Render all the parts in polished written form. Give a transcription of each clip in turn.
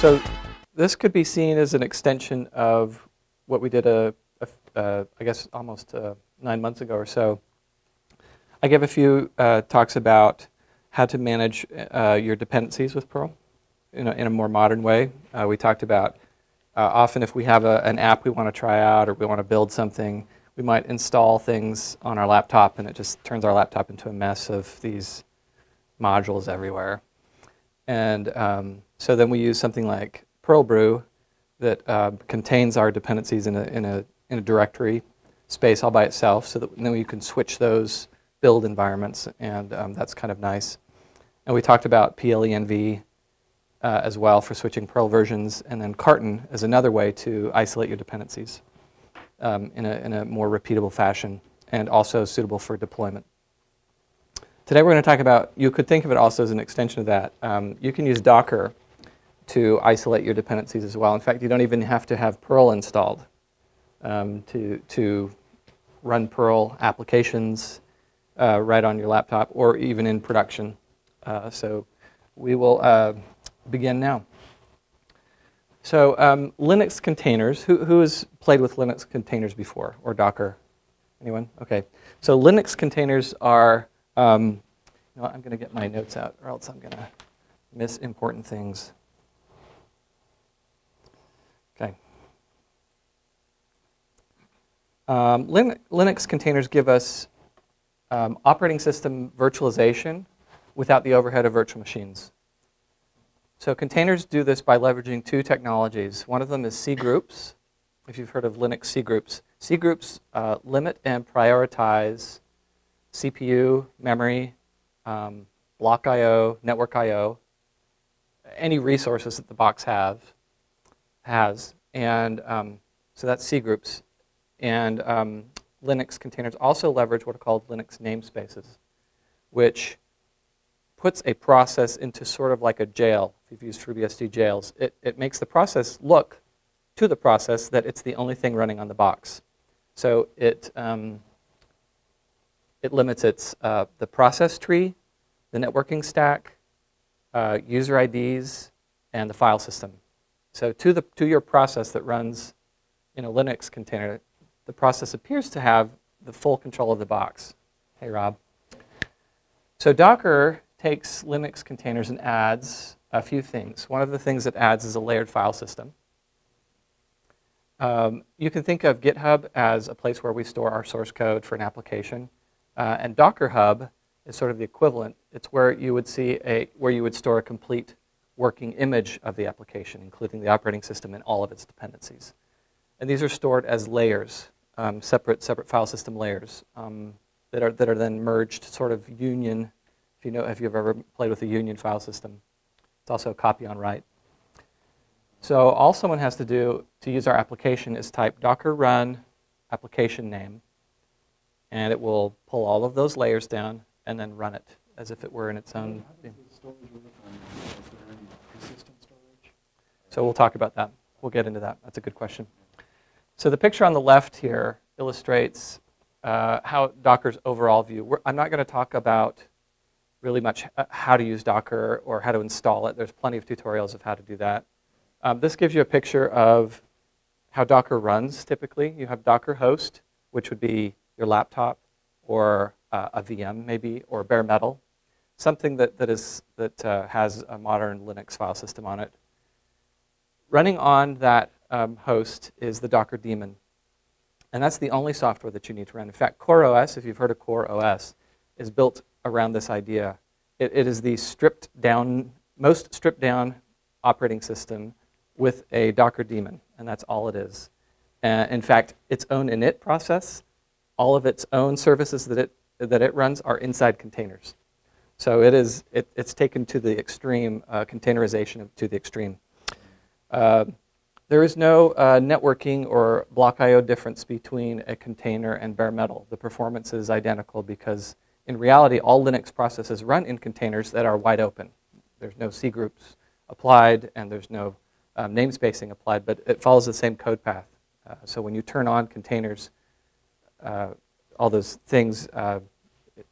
So this could be seen as an extension of what we did, I guess, almost 9 months ago or so. I gave a few talks about how to manage your dependencies with Perl in a more modern way. We talked about often if we have an app we want to try out or we want to build something, we might install things on our laptop and it just turns our laptop into a mess of these modules everywhere. And so then we use something like PerlBrew that contains our dependencies in a directory space all by itself, so that then you can switch those build environments, and that's kind of nice. And we talked about PLENV as well for switching Perl versions, and then Carton as another way to isolate your dependencies in a more repeatable fashion, and also suitable for deployment. Today we're going to talk about, you could think of it also as an extension of that. You can use Docker to isolate your dependencies as well. In fact, you don't even have to have Perl installed to run Perl applications right on your laptop or even in production. So we will begin now. So Linux containers, who has played with Linux containers before, or Docker? Anyone? Okay. So Linux containers are, I'm going to get my notes out or else I'm going to miss important things. Okay. Linux containers give us operating system virtualization without the overhead of virtual machines. So containers do this by leveraging two technologies. One of them is cgroups, if you've heard of Linux cgroups. Cgroups limit and prioritize CPU, memory, block I/O, network I/O, any resources that the box has. And so that's cgroups. And Linux containers also leverage what are called Linux namespaces, which puts a process into sort of like a jail. If you've used FreeBSD jails, it makes the process look to the process that it's the only thing running on the box. So it limits the process tree, the networking stack, user IDs, and the file system. So to your process that runs in a Linux container, the process appears to have the full control of the box. Hey, Rob. So Docker takes Linux containers and adds a few things. One of the things it adds is a layered file system. You can think of GitHub as a place where we store our source code for an application, and Docker Hub is sort of the equivalent. It's where you would store a complete working image of the application, including the operating system and all of its dependencies. And these are stored as layers, separate file system layers that are then merged, sort of union. If you've ever played with a union file system, it's also a copy on write. So all someone has to do to use our application is type docker run application name, and it will pull all of those layers down and then run it as if it were in its own. How does the storage work on it? Is there any persistent storage? So we'll talk about that. We'll get into that. That's a good question. So the picture on the left here illustrates how Docker's overall view. I'm not going to talk about really much how to use Docker or how to install it. There's plenty of tutorials of how to do that. This gives you a picture of how Docker runs typically. You have Docker host, which would be your laptop or a VM maybe, or bare metal, something that has a modern Linux file system on it. Running on that host is the Docker daemon, and that's the only software that you need to run. In fact, CoreOS, if you've heard of CoreOS, is built around this idea. It is the most stripped down operating system with a Docker daemon, and that's all it is. In fact, its own init process, all of its own services that it runs are inside containers. So it's taken to the extreme, containerization to the extreme. There is no networking or block I/O difference between a container and bare metal. The performance is identical because in reality, all Linux processes run in containers that are wide open. There's no cgroups applied, and there's no namespacing applied, but it follows the same code path. So when you turn on containers, all those things,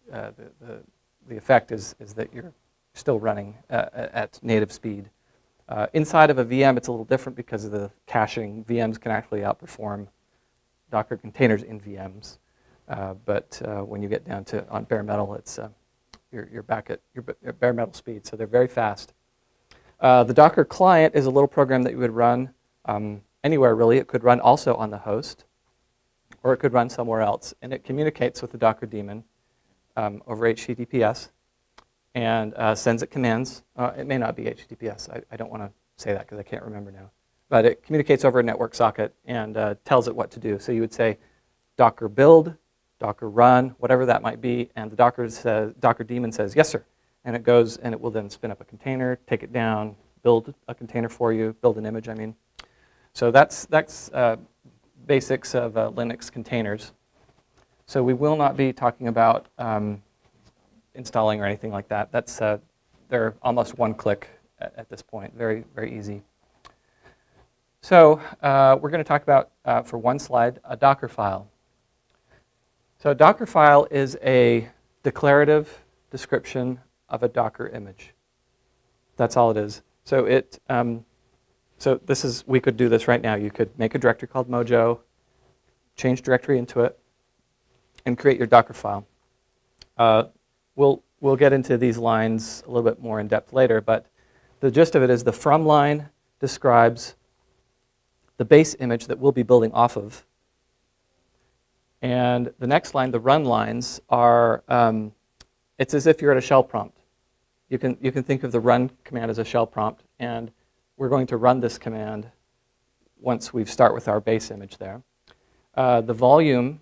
the effect is that you're still running at native speed. Inside of a VM, it's a little different because of the caching. VMs can actually outperform Docker containers in VMs. But when you get down to on bare metal, it's you're back at your bare metal speed, so they're very fast. The Docker client is a little program that you would run anywhere, really. It could run also on the host, or it could run somewhere else. And it communicates with the Docker daemon over HTTPS and sends it commands. It may not be HTTPS. I don't want to say that because I can't remember now. But it communicates over a network socket and tells it what to do. So you would say Docker build, Docker run, whatever that might be, and the Docker daemon says, yes, sir. And it goes, and it will then spin up a container, take it down, build a container for you, build an image, I mean. So that's basics of Linux containers. So we will not be talking about installing or anything like that. They're almost one click at this point, very, very easy. So we're going to talk about, for one slide, a Docker file. So a Docker file is a declarative description of a Docker image. That's all it is. So we could do this right now. You could make a directory called Mojo, change directory into it, and create your Docker file. We'll get into these lines a little bit more in depth later, but the gist of it is the from line describes the base image that we'll be building off of. And the next line, the run lines, are, it's as if you're at a shell prompt. You can think of the run command as a shell prompt, and we're going to run this command once we start with our base image there. The volume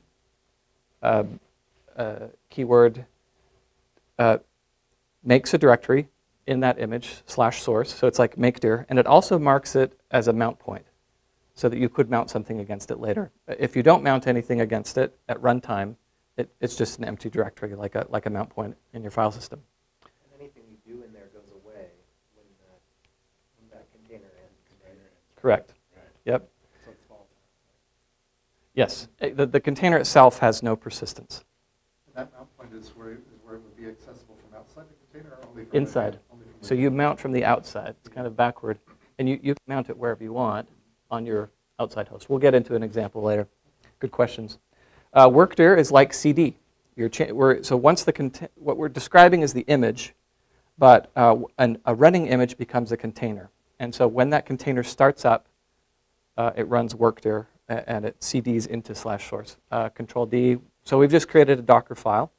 keyword makes a directory in that image /source, so it's like makedir, and it also marks it as a mount point, so that you could mount something against it later. If you don't mount anything against it at runtime, it's just an empty directory, like a mount point in your file system. And anything you do in there goes away when that container ends, right? Correct. Right. Yep. So it's volatile. Yes. The container itself has no persistence. And that mount point is where it would be accessible from outside the container or only from Inside. Only from So you mount from the outside. It's kind of backward. And you can mount it wherever you want on your outside host. We'll get into an example later. Good questions. Workdir is like CD. So once what we're describing is the image, but a running image becomes a container. And so when that container starts up, it runs workdir and it CDs into /source. Control D. So we've just created a Docker file.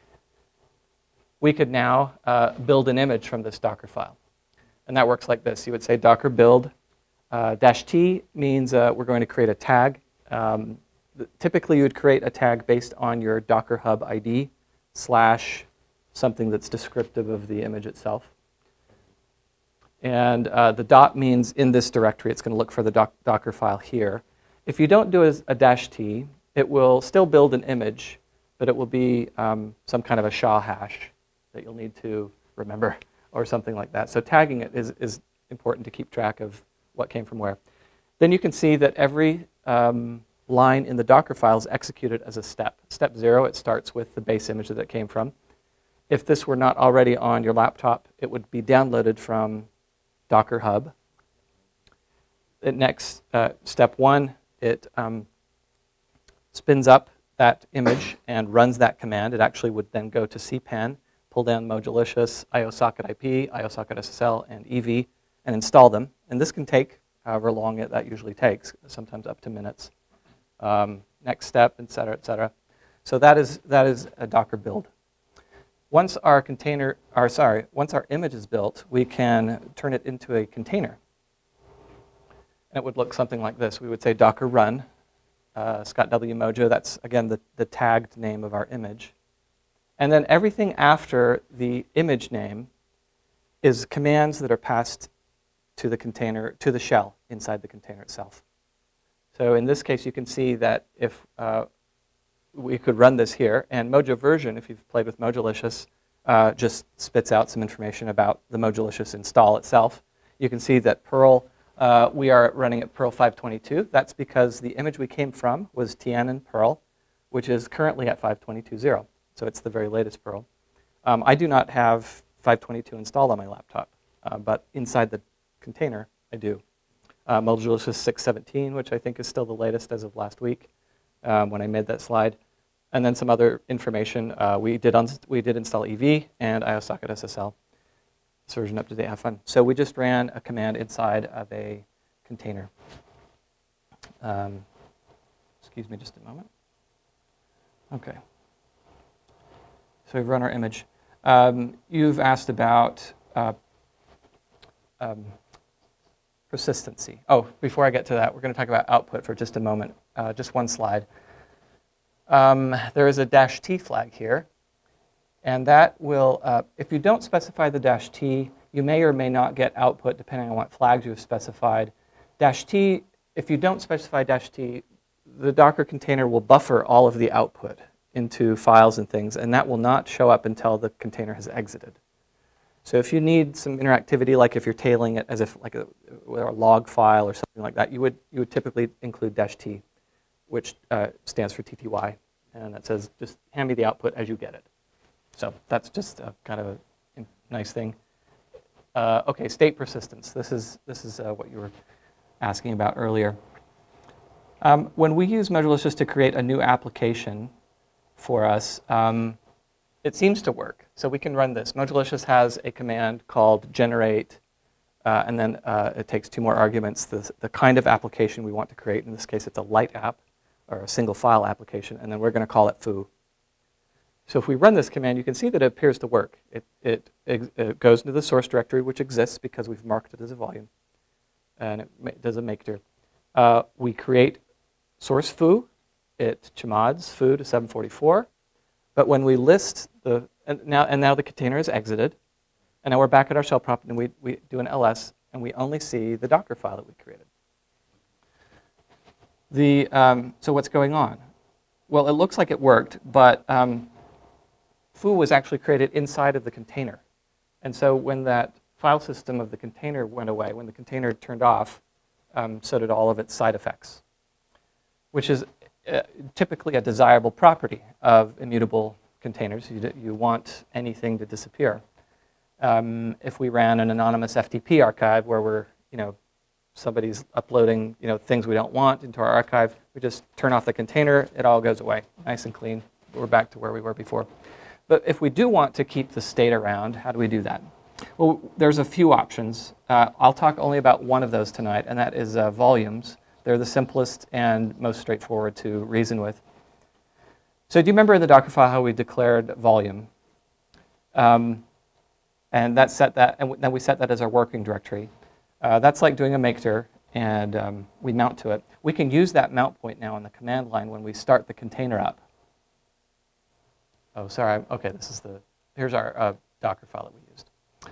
We could now build an image from this Docker file. And that works like this. You would say Docker build. -T means we're going to create a tag. Typically, you would create a tag based on your Docker Hub ID / something that's descriptive of the image itself. And the dot means in this directory. It's going to look for the Docker file here. If you don't do a -T, it will still build an image, but it will be some kind of a SHA hash that you'll need to remember or something like that. So tagging it is important to keep track of what came from where. Then you can see that every line in the Docker file is executed as a step. Step 0, it starts with the base image that it came from. If this were not already on your laptop, it would be downloaded from Docker Hub. Next, step 1, it spins up that image and runs that command. It actually would then go to cpan, pull down Modulicious, IOSocket IP, IOSocket SSL, and EV, and install them. And this can take however long that usually takes, sometimes up to minutes. Next step, et cetera, et cetera. So that is a Docker build. Once our image is built, we can turn it into a container. And it would look something like this. We would say Docker run, Scott W. Mojo. That's, again, the tagged name of our image. And then everything after the image name is commands that are passed to the container, to the shell inside the container itself. So in this case, you can see that if we could run this here, and Mojo version, if you've played with Modulicious, just spits out some information about the Modulicious install itself. You can see that Perl, we are running at Perl 522. That's because the image we came from was Tiannon Perl, which is currently at 522.0. So it's the very latest Perl. I do not have 522 installed on my laptop, but inside the container, I do. Modulus 617, which I think is still the latest as of last week when I made that slide. And then some other information. We did install EV and IOSocket SSL. This version up to date, have fun. So we just ran a command inside of a container. Excuse me just a moment. Okay. So we've run our image. You've asked about persistency. Oh, before I get to that, we're going to talk about output for just a moment. Just one slide. There is a -t flag here. And that will, if you don't specify the -t, you may or may not get output depending on what flags you've specified. -t, if you don't specify -t, the Docker container will buffer all of the output into files and things, and that will not show up until the container has exited. So if you need some interactivity, like if you're tailing it as if like a log file or something like that, you would typically include -t, which stands for TTY, and that says just hand me the output as you get it. So that's just kind of a nice thing. Okay, state persistence. This is what you were asking about earlier. When we use Modulus to create a new application for us, it seems to work. So we can run this. Modulus has a command called generate, and then it takes 2 more arguments, the kind of application we want to create. In this case, it's a light app, or a single file application, and then we're going to call it foo. So if we run this command, you can see that it appears to work. It goes into the source directory, which exists because we've marked it as a volume, and it does a makedir. We create source foo. It chmods foo to 744. But when we list and now the container is exited, and now we're back at our shell prompt, and we do an ls, and we only see the Docker file that we created. So what's going on? Well, it looks like it worked, but foo was actually created inside of the container. And so when that file system of the container went away, when the container turned off, so did all of its side effects, which is typically a desirable property of immutable containers. You want anything to disappear. If we ran an anonymous FTP archive where somebody's uploading things we don't want into our archive, we just turn off the container, it all goes away, nice and clean. We're back to where we were before. But if we do want to keep the state around, how do we do that? Well, there's a few options. I'll talk only about one of those tonight, and that is volumes. They're the simplest and most straightforward to reason with. So do you remember in the Docker file how we declared volume? And then we set that as our working directory. That's like doing a makedir, and we mount to it. We can use that mount point now on the command line when we start the container up. Oh, sorry. Okay, here's our Docker file that we used.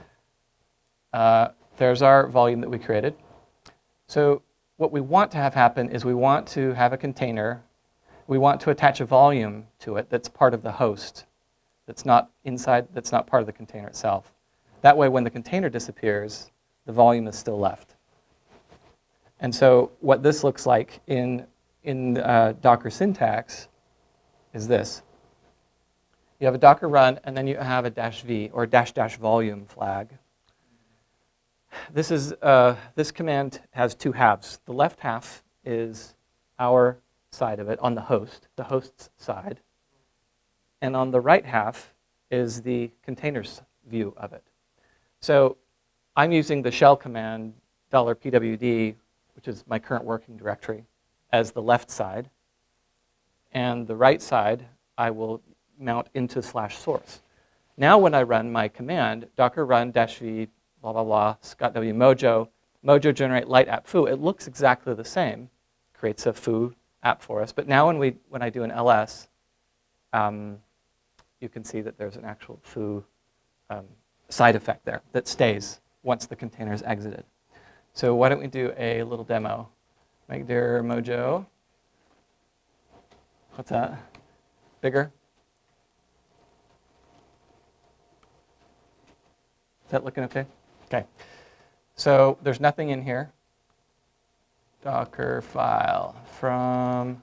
There's our volume that we created. So what we want to have happen is we want to have a container. We want to attach a volume to it that's part of the host, that's not part of the container itself. That way, when the container disappears, the volume is still left. And so what this looks like in Docker syntax is this. You have a Docker run, and then you have a -v or --volume flag. This command has 2 halves. The left half is our side of it on the host's side. And on the right half is the container's view of it. So I'm using the shell command $pwd, which is my current working directory, as the left side. And the right side, I will mount into /source. Now when I run my command, docker run -v blah, blah, blah, Scott W. Mojo generate light app foo, it looks exactly the same. Creates a foo app for us. But now when I do an ls, you can see that there's an actual foo side effect there that stays once the container is exited. So why don't we do a little demo? Makedir Mojo. What's that? Bigger? Is that looking okay? Okay. So there's nothing in here. Docker file from...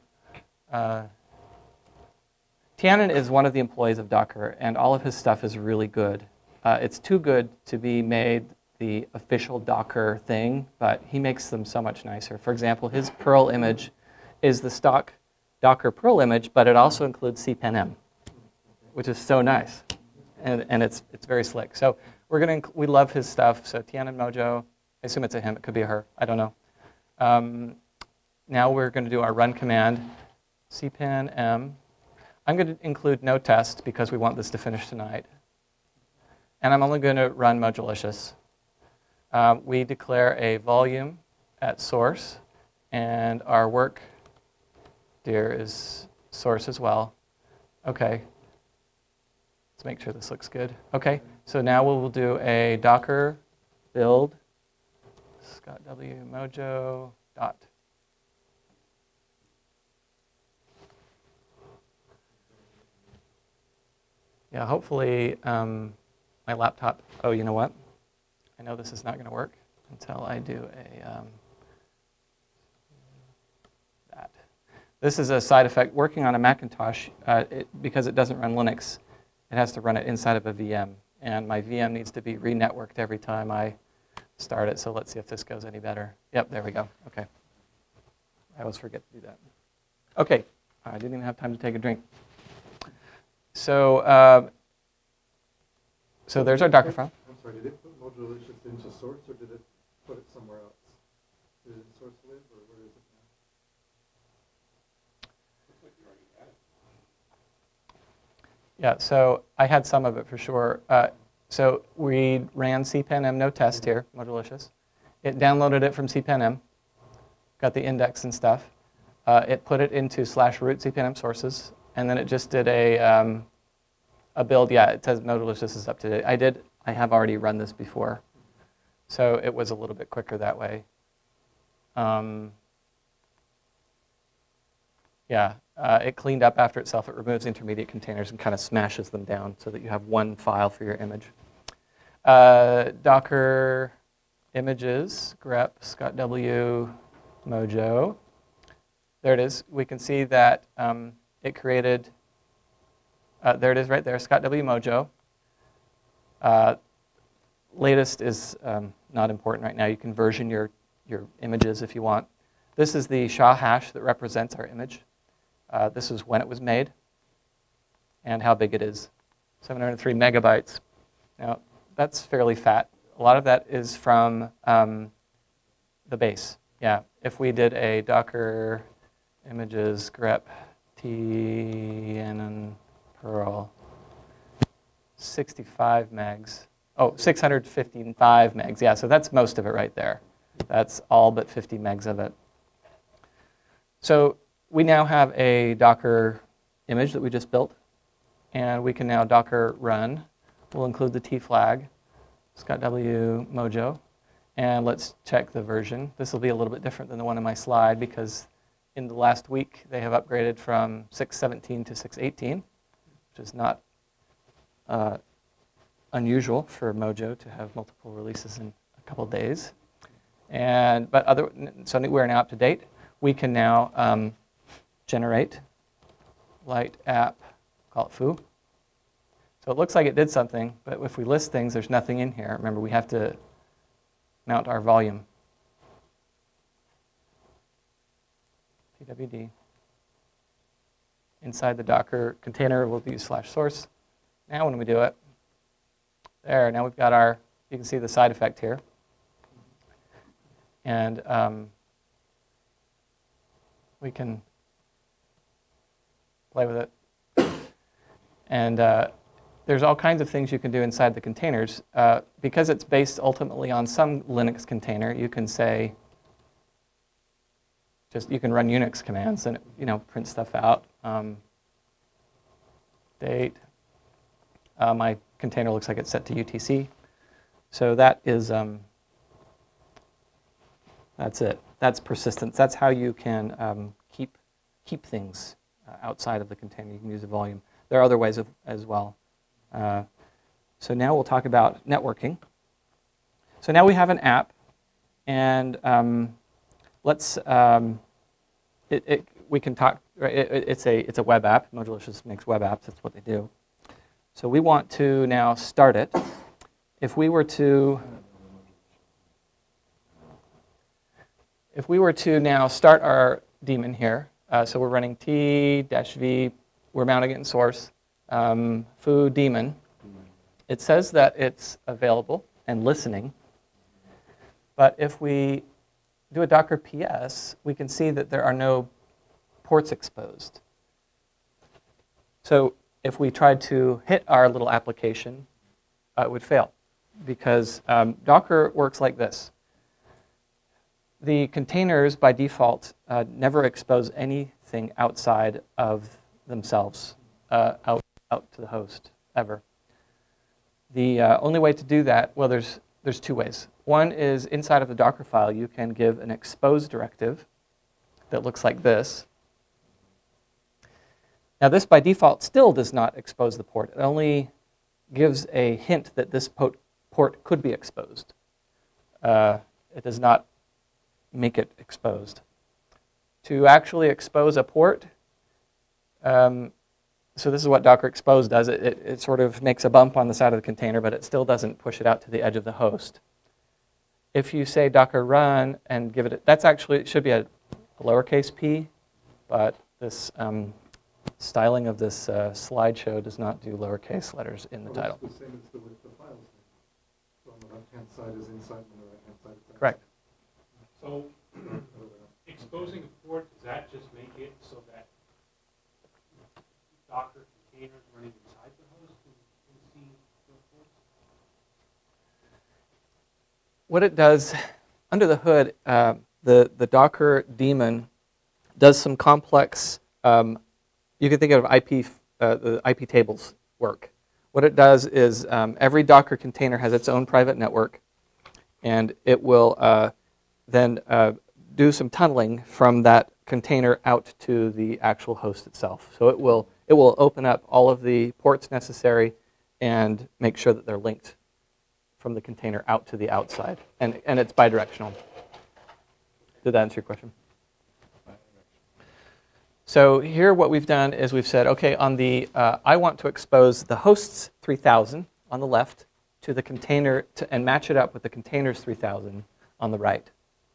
Tianan is one of the employees of Docker, and all of his stuff is really good. It's too good to be made the official Docker thing, but he makes them so much nicer. For example, his Perl image is the stock Docker Perl image, but it also includes cPanM, which is so nice, and it's very slick. So we love his stuff. So Tianan Mojo, I assume it's a him. It could be a her. I don't know. Now we're going to do our run command, cPanM. I'm going to include no test because we want this to finish tonight. And I'm only going to run Modulicious. We declare a volume at source, and our work dir is source as well. Okay. Let's make sure this looks good. Okay, so now we'll do a Docker build Scott W. Mojo dot. Yeah, hopefully my laptop, oh, you know what? I know this is not going to work until I do that. This is a side effect. Working on a Macintosh, because it doesn't run Linux, it has to run it inside of a VM. And my VM needs to be re-networked every time I start it. So let's see if this goes any better. Yep, there we go. Okay. I always forget to do that. Okay, I didn't even have time to take a drink. So, so there's our Docker file. I'm sorry, did it put Modulicious into source, or did it put it somewhere else? Is it in source lib, or where is it now? Looks like you already had it. Yeah, so I had some of it for sure. So we ran cPanM no test here, Modulicious. It downloaded it from cPanM, got the index and stuff. It put it into /root cPanM sources, and then it just did a build. Yeah, it says Modulicious is up to date. I have already run this before, so it was a little bit quicker that way. It cleaned up after itself. It removes intermediate containers and kind of smashes them down so that you have one file for your image. Docker images, grep Scott W. Mojo. There it is. We can see that it created, there it is right there, Scott W. Mojo. Latest is not important right now. You can version your images if you want. This is the SHA hash that represents our image. This is when it was made and how big it is, 703 megabytes. Now, that's fairly fat. A lot of that is from the base. Yeah, if we did a Docker images grep Tianan Perl, 65 megs. Oh, 655 megs. Yeah, so that's most of it right there. That's all but 50 megs of it. So we now have a Docker image that we just built, and we can now Docker run. We'll include the T flag, Scott W. Mojo, and let's check the version. This will be a little bit different than the one in my slide because in the last week they have upgraded from 6.17 to 6.18, which is not unusual for Mojo to have multiple releases in a couple days. So we're now up to date. We can now generate light app, call it foo. So it looks like it did something, but if we list things, there's nothing in here. Remember, we have to mount our volume. pwd. Inside the Docker container, we'll use /source. Now when we do it, there, now we've got our, you can see the side effect here. And we can play with it. And there's all kinds of things you can do inside the containers. Because it's based ultimately on some Linux container, you can say, you can run Unix commands and it, print stuff out. Date. My container looks like it's set to UTC. So that is, that's it. That's persistence. That's how you can keep things outside of the container. You can use a volume. There are other ways as well. So now we'll talk about networking. So now we have an app, and let's we can talk. It's a web app. Modulicious makes web apps. That's what they do. So we want to now start it. If we were to if we were to now start our daemon here, so we're running t-v, we're mounting it in source, foo daemon, it says that it's available and listening. But if we do a Docker PS, we can see that there are no ports exposed. So if we tried to hit our little application, it would fail, because Docker works like this. The containers, by default, never expose anything outside of themselves, out to the host, ever. The only way to do that, well, there's two ways. One is inside of the Docker file, you can give an expose directive that looks like this. Now, this by default still does not expose the port. It only gives a hint that this port could be exposed. It does not make it exposed. To actually expose a port, so this is what Docker expose does. It sort of makes a bump on the side of the container, but it still doesn't push it out to the edge of the host. If you say Docker run and give it, that's actually, it should be a lowercase p, but this styling of this slideshow does not do lowercase letters in the title. It's the same as the width of the files. So on the left-hand side is inside, and on the right-hand side is outside. Correct. So exposing a port, does that just make it so that Docker containers running inside the host can see those ports? What it does, under the hood, the Docker daemon does some complex, you can think of the IP tables work. What it does is every Docker container has its own private network, and it will then do some tunneling from that container out to the actual host itself. So it will open up all of the ports necessary and make sure that they're linked from the container out to the outside. And it's bidirectional. Did that answer your question? So here what we've done is we've said, okay, on the I want to expose the hosts 3000 on the left to the container and match it up with the containers 3000 on the right.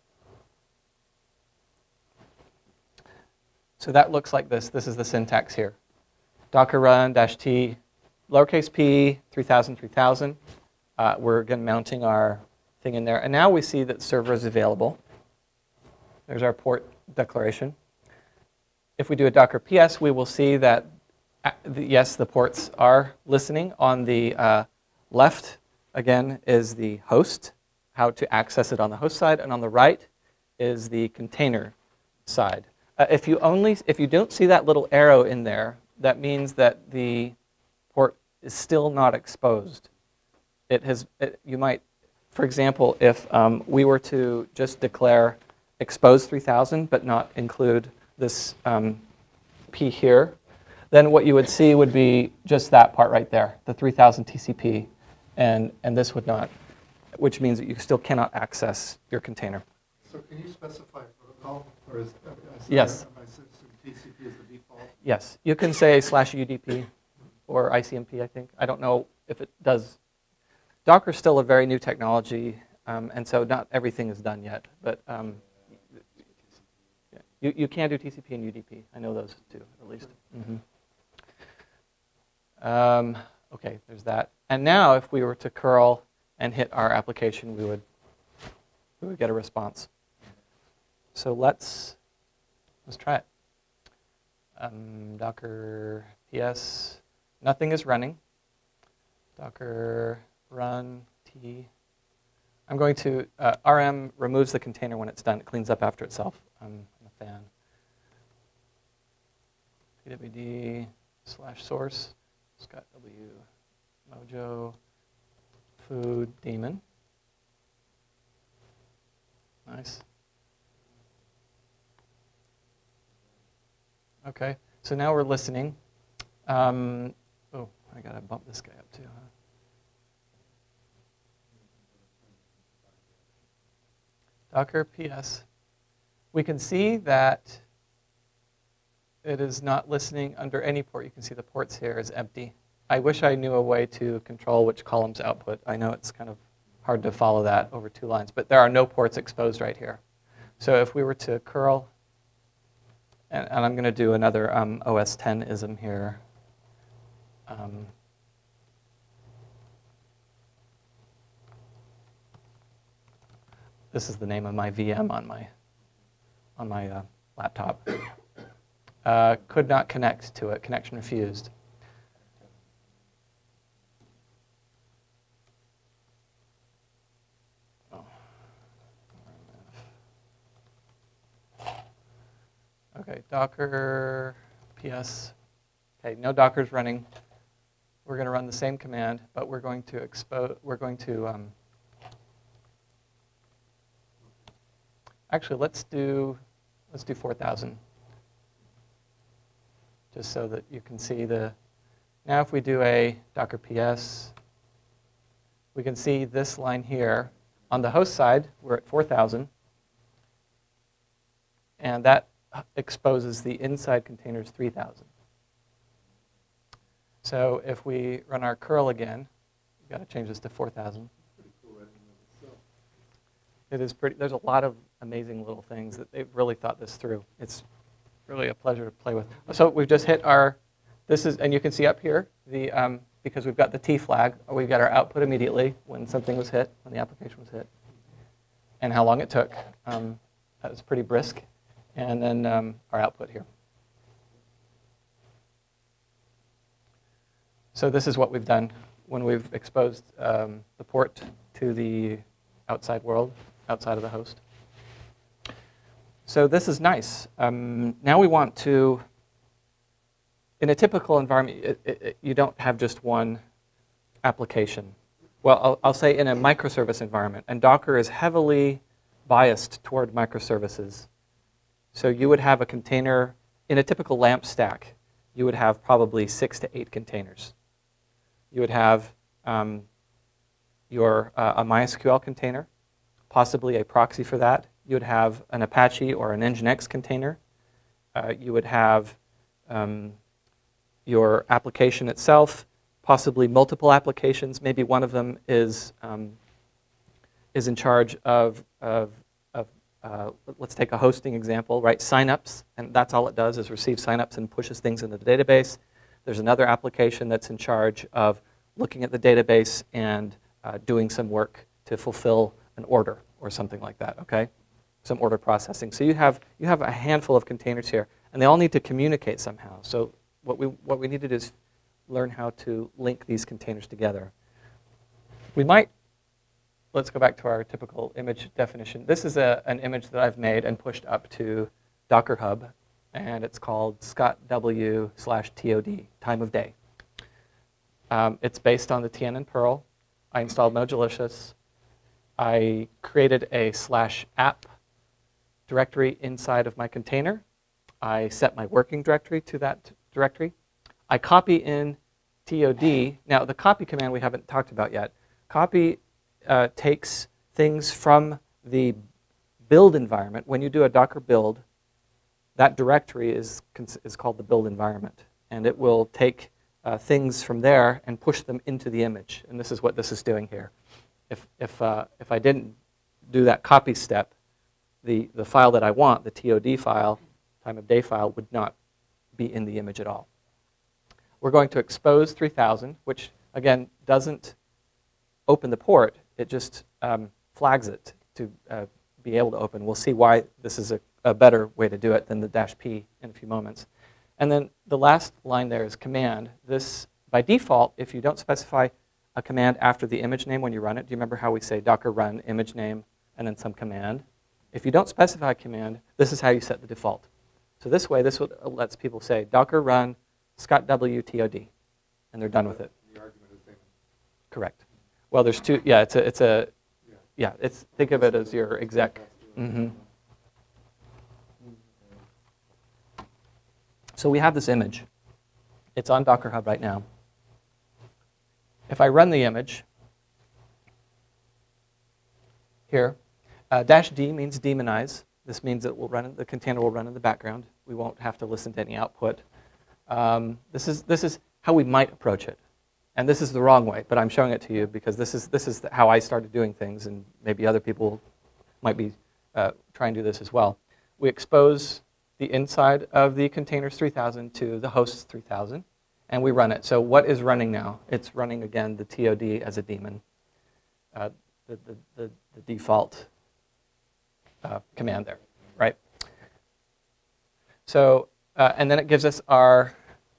So that looks like this. This is the syntax here. Docker run -t, lowercase p, 3000, 3000. We're again mounting our thing in there. And now we see that the server is available. There's our port declaration. If we do a Docker PS, we will see that, yes, the ports are listening. On the left, again, is the host, how to access it on the host side. And on the right is the container side. If you don't see that little arrow in there, that means that the port is still not exposed. You might, for example, if we were to just declare expose 3000 but not include this P here, then what you would see would be just that part right there, the 3000 TCP, and this would not, which means that you still cannot access your container. So can you specify protocol, or is Yes. TCP is the default? Yes, you can say /UDP or ICMP, I think. I don't know if it does. Docker's still a very new technology, and so not everything is done yet, but you can do TCP and UDP. I know those two, at least. Okay, there's that. And now if we were to curl and hit our application, we would get a response. So let's try it. Docker PS, nothing is running. Docker run T. I'm going to, RM removes the container when it's done. It cleans up after itself. I'm a fan. pwd/source, Scott W. Mojo, food daemon. Nice. Okay, so now we're listening. Oh, I gotta bump this guy up too, huh? Docker PS. We can see that it is not listening under any port. You can see the ports here is empty. I wish I knew a way to control which columns output. I know it's kind of hard to follow that over 2 lines, but there are no ports exposed right here. So if we were to curl, and I'm going to do another OS 10-ism here. This is the name of my VM on my laptop. Could not connect to it. Connection refused. Okay, Docker PS. Okay, no Docker's running. We're going to run the same command, but we're going to actually let's do 4,000, just so that you can see the. Now, if we do a Docker PS, we can see this line here. On the host side, we're at 4,000, and that exposes the inside containers 3,000. So if we run our curl again, we've got to change this to 4,000. Pretty cool right in and of itself. It is pretty. There's a lot of amazing little things that they've really thought this through. It's really a pleasure to play with. So we've just hit our. This is, and you can see up here the because we've got the T flag. We've got our output immediately when something was hit, when the application was hit, and how long it took. That was pretty brisk. And then our output here. So this is what we've done when we've exposed the port to the outside world, outside of the host. So this is nice. Now we want to, in a typical environment, you don't have just one application. Well, I'll say in a microservice environment, and Docker is heavily biased toward microservices. So you would have a container, in a typical LAMP stack, you would have probably 6 to 8 containers. You would have a MySQL container, possibly a proxy for that. You would have an Apache or an Nginx container. You would have your application itself, possibly multiple applications. Maybe one of them is in charge of let's take a hosting example, right? Signups, and that's all it does is receive signups and pushes things into the database. There's another application that's in charge of looking at the database and doing some work to fulfill an order or something like that, okay? Some order processing. So you have a handful of containers here, and they all need to communicate somehow. So what we need to do is learn how to link these containers together. We might. Let's go back to our typical image definition. This is an image that I've made and pushed up to Docker Hub, and it's called scottw/tod, time of day. It's based on the TN and Perl. I installed Modulicious. I created a /app directory inside of my container. I set my working directory to that directory. I copy in TOD. Now, the copy command we haven't talked about yet. Copy takes things from the build environment. When you do a Docker build, that directory is called the build environment. And it will take things from there and push them into the image. And this is what this is doing here. If I didn't do that copy step, the file that I want, the TOD file, time of day file, would not be in the image at all. We're going to expose 3000, which, again, doesn't open the port. It just flags it to be able to open. We'll see why this is a better way to do it than the -p in a few moments. And then the last line there is command. This, by default, if you don't specify a command after the image name when you run it, do you remember how we say Docker run image name and then some command? If you don't specify a command, this is how you set the default. So this way, this lets people say Docker run scottw/tod, and they're done with it. The argument is same. Correct. Well, there's two. Yeah, it's think of it as your exec. Mm-hmm. So we have this image. It's on Docker Hub right now. If I run the image here, -d means demonize. This means that the container will run in the background. We won't have to listen to any output. This is how we might approach it. And this is the wrong way, but I'm showing it to you because this is how I started doing things, and maybe other people might be try and do this as well. We expose the inside of the containers 3000 to the hosts 3000, and we run it. So what is running now? It's running, again, the TOD as a daemon, the default command there, right? So, and then it gives us our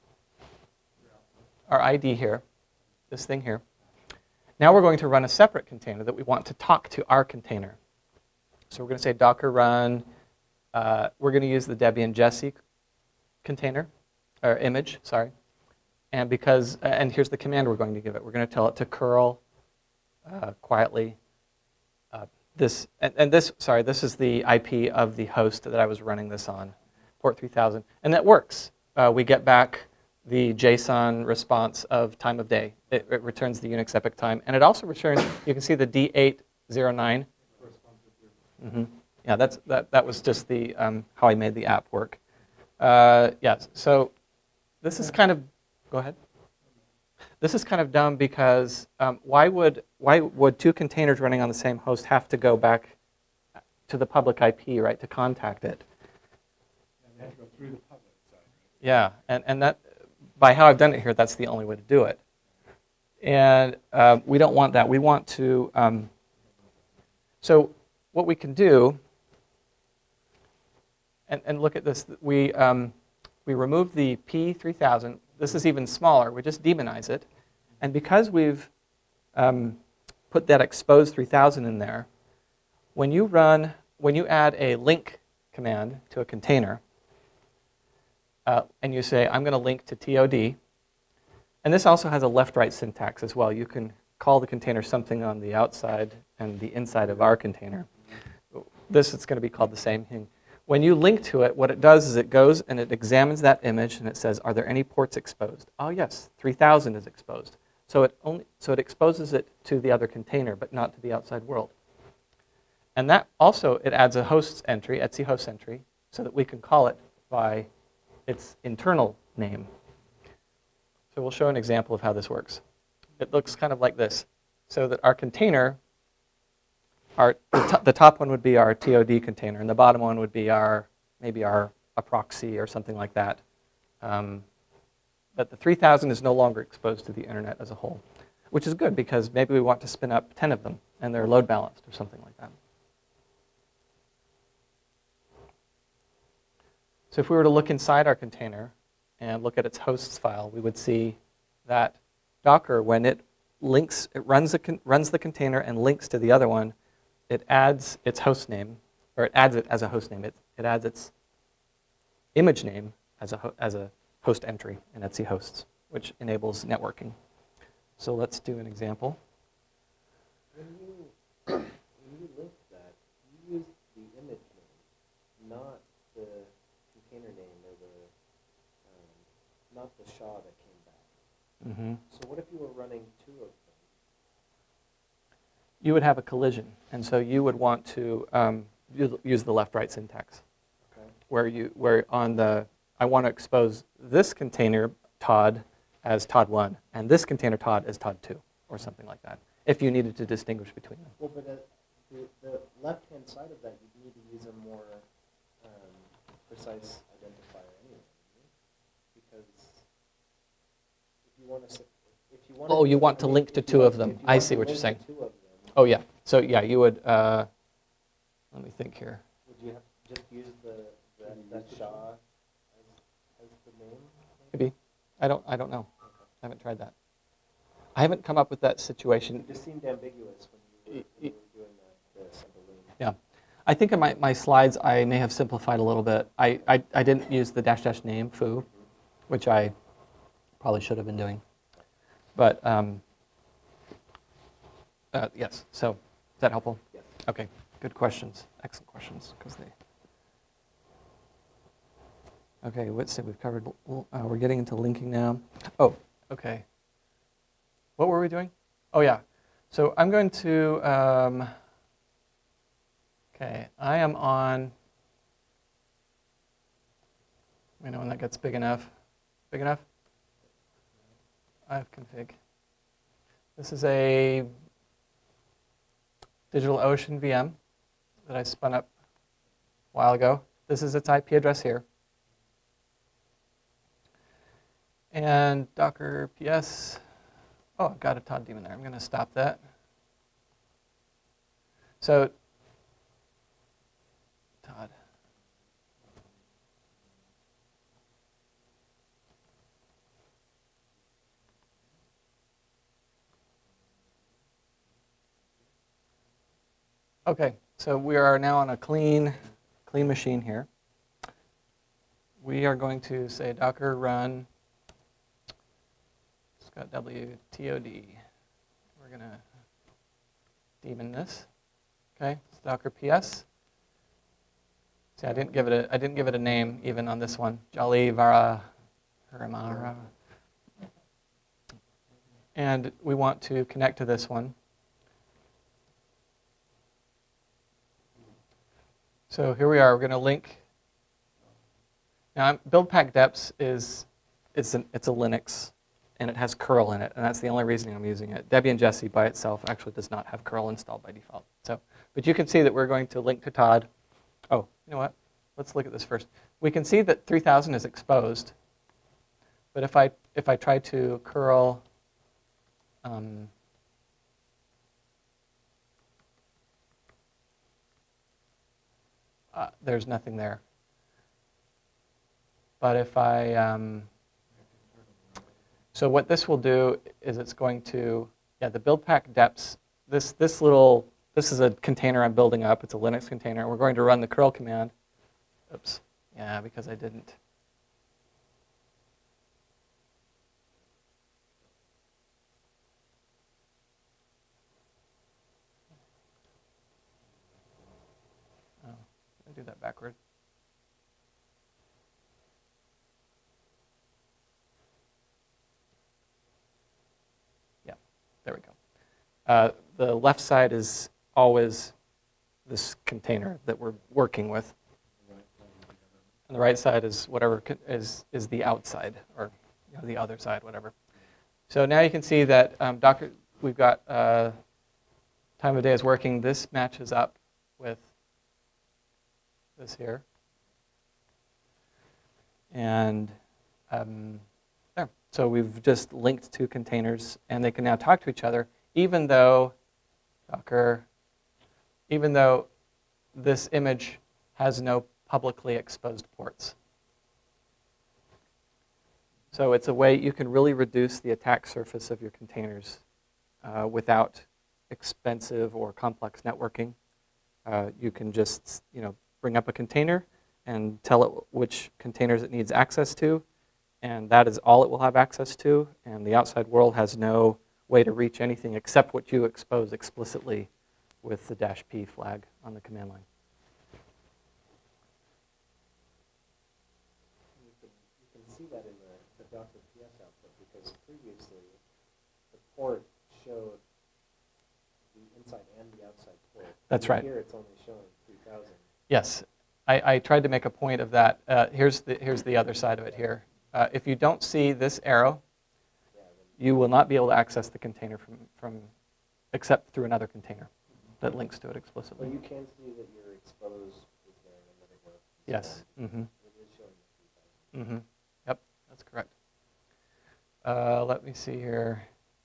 ID here, this thing here. Now we're going to run a separate container that we want to talk to our container. So we're going to say Docker run. We're going to use the Debian Jessie container, or image, sorry. And because, and here's the command we're going to give it. We're going to tell it to curl quietly. This is the IP of the host that I was running this on, port 3000. And that works. We get back the JSON response of time of day. It returns the Unix epoch time. And it also returns, you can see the D809. Mm-hmm. Yeah, that was just the how I made the app work. Yes, so this is kind of, go ahead. This is kind of dumb because why would two containers running on the same host have to go back to the public IP, right, to contact it? And they have to go through the public side. Right? Yeah, and that, by how I've done it here, that's the only way to do it. And we don't want that. We want to, so what we can do, and look at this, we remove the P3000. This is even smaller. We just demonize it. And because we've put that expose 3000 in there, when you add a link command to a container, and you say, I'm going to link to TOD, and this also has a left-right syntax as well. You can call the container something on the outside and the inside of our container. This is going to be called the same thing. When you link to it, what it does is it goes and it examines that image and it says, are there any ports exposed? Oh yes, 3000 is exposed. So it exposes it to the other container, but not to the outside world. And that also, it adds a hosts entry, etc host entry, so that we can call it by its internal name. So we'll show an example of how this works. It looks kind of like this. So that our container, the top one would be our TOD container, and the bottom one would be maybe a proxy or something like that. But the 3000 is no longer exposed to the internet as a whole, which is good because maybe we want to spin up 10 of them and they're load balanced or something like that. So if we were to look inside our container and look at its hosts file, we would see that Docker, when it links, it runs the container and links to the other one, it adds its host name, or it adds it as a host name. It adds its image name as a host entry in etc hosts, which enables networking. So let's do an example. When you link that, you use the image name, not the container name or not the SHA that came back. Mm-hmm. So what if you were running two of them? You would have a collision, and so you would want to use the left-right syntax, Okay. where on the I want to expose this container Todd as Todd1 and this container Todd as Todd2 or something like that, if you needed to distinguish between them. Well, but the left-hand side of that, you need to use a more precise identifier anyway, because if you want to, Oh, you want to link to two of them. I see what you're saying. Oh yeah. So yeah, you would. Let me think here. Would you have to just use that SHA as the name? Maybe. I don't know. I haven't tried that. I haven't come up with that situation. It just seemed ambiguous when you were doing the assembly. Yeah. I think in my slides I may have simplified a little bit. I didn't use the -- name foo, which I probably should have been doing. But yes. So is that helpful? Yes. Okay. Good questions. Excellent questions. Okay. Let's see. We've covered. We're getting into linking now. Oh. Okay. What were we doing? Oh yeah. So I'm going to. Okay. I am on. Let me know when that gets big enough. Big enough? ifconfig. This is a DigitalOcean VM that I spun up a while ago. This is its IP address here. And Docker PS. Oh, I've got a Todd daemon there. I'm going to stop that. So, Todd. Okay, so we are now on a clean machine here. We are going to say Docker run ScottWTOD. We're going to daemon this. Okay, it's Docker PS. See, I didn't give it a name even on this one. Jolly Vara Haramara. And we want to connect to this one. So here we are. We're going to link. Now, buildpack deps it's a Linux, and it has curl in it, and that's the only reason I'm using it. Debian Jessie by itself actually does not have curl installed by default. So, but you can see that we're going to link to Todd. Oh, you know what? Let's look at this first. We can see that 3000 is exposed, but if I try to curl there's nothing there. But if I, so what this will do is it's going to, the buildpack deps, this is a container I'm building up. It's a Linux container. We're going to run the curl command. Oops. Yeah, because I didn't. Do that backward. Yeah, there we go. The left side is always this container that we're working with, and the right side is whatever is the outside, or the other side, whatever. So now you can see that Docker. We've got time of day is working. This matches up with this here, and there. So we've just linked two containers, and they can now talk to each other, even though Docker, even though this image has no publicly exposed ports. So it's a way you can really reduce the attack surface of your containers without expensive or complex networking. You can just, bring up a container and tell it which containers it needs access to, and that is all it will have access to, and the outside world has no way to reach anything except what you expose explicitly with the -p flag on the command line. You can see that in the Docker PS output, because previously the port showed the inside and the outside port. That's right. Here it's only showing 3000. Yes, I tried to make a point of that. Here's the other side of it here. If you don't see this arrow, you will not be able to access the container from except through another container that links to it explicitly. Well, you can see that your exposed is there in another word. Yes. Mm-hmm. It is showing the 3000. Mm-hmm. Yep, that's correct. Let me see here.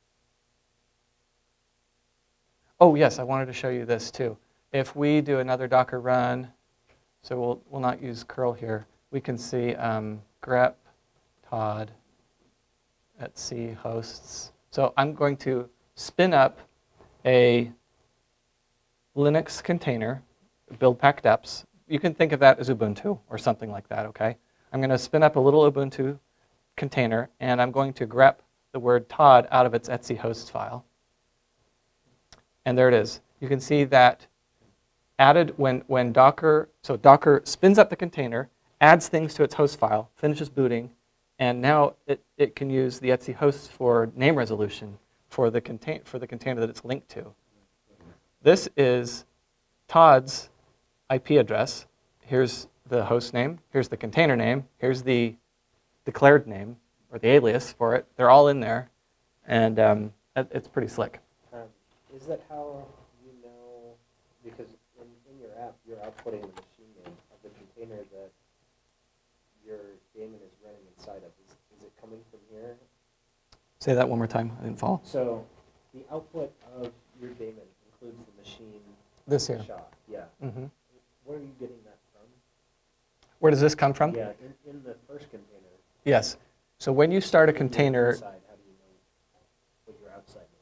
Oh, yes, I wanted to show you this too. If we do another Docker run, so we'll not use curl here, we can see grep Todd /etc hosts. So I'm going to spin up a Linux container, buildpack deps. You can think of that as Ubuntu or something like that, okay? I'm going to spin up a little Ubuntu container, and I'm going to grep the word Todd out of its /etc hosts file. And there it is. You can see that added when Docker, so Docker spins up the container, adds things to its host file, finishes booting, and now it can use the /etc hosts for name resolution for the container that it's linked to. This is Todd's IP address. Here's the host name. Here's the container name. Here's the declared name, or the alias for it. They're all in there, and it's pretty slick. Is that how you know, because in your app, you're outputting the machine name of container that your daemon is running inside of, is it coming from here? Say that one more time. I didn't follow. So the output of your daemon includes the machine This here. SHA. Yeah. hmm Where are you getting that from? Where does this come from? Yeah, in the first container. Yes. So when you start a When you're container, inside, how do you know what your outside name